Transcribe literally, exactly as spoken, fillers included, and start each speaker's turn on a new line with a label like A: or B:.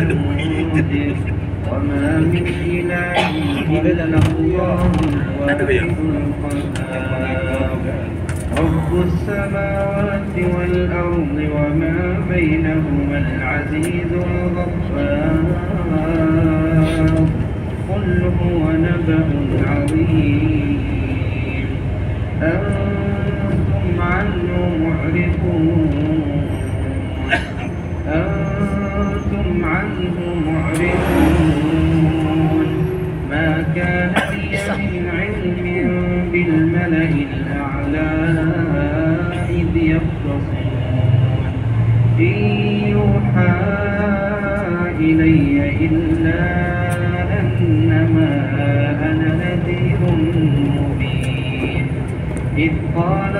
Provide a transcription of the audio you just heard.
A: وما من إله إلا الله الواحد القهار رب السماوات والأرض وما بينهما العزيز الغفار قل هو نبأ عظيم أنتم عنه معرضون أنتم عنه معرضون ما كان لي من علم بالملأ الأعلى إذ يختصمون إن يوحى إلي إلا أنما أنا نذير مبين إذ قال